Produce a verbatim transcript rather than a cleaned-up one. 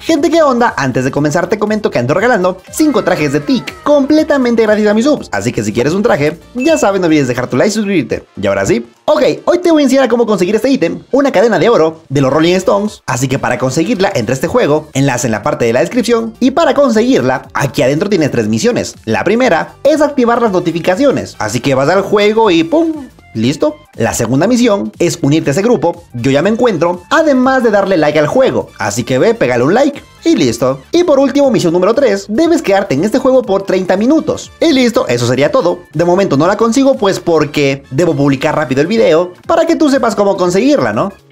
Gente, ¿qué onda? Antes de comenzar te comento que ando regalando cinco trajes de Tic completamente gratis a mis subs, así que si quieres un traje, ya sabes, no olvides dejar tu like y suscribirte. Y ahora sí, ok, hoy te voy a enseñar a cómo conseguir este ítem, una cadena de oro de los Rolling Stones, así que para conseguirla entra a este juego, enlace en la parte de la descripción, y para conseguirla, aquí adentro tienes tres misiones. La primera es activar las notificaciones, así que vas al juego y ¡pum! ¿Listo? La segunda misión es unirte a ese grupo, yo ya me encuentro, además de darle like al juego, así que ve, pégale un like y listo. Y por último, misión número tres, debes quedarte en este juego por treinta minutos. Y listo, eso sería todo. De momento no la consigo pues porque debo publicar rápido el video para que tú sepas cómo conseguirla, ¿no?